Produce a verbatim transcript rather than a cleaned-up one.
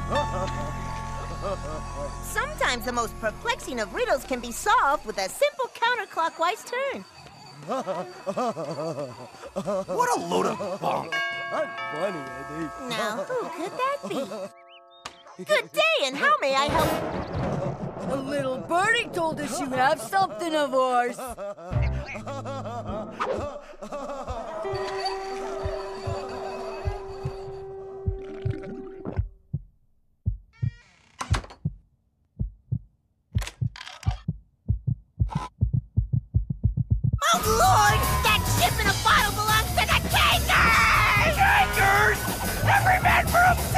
Sometimes the most perplexing of riddles can be solved with a simple counterclockwise turn. What a load of bunk! That's funny, Eddie. Now, who could that be? Good day, and how may I help? A little birdie told us you have something of ours. Oh, Lord! That ship in a bottle belongs to the Kankers! Kankers! Every man for a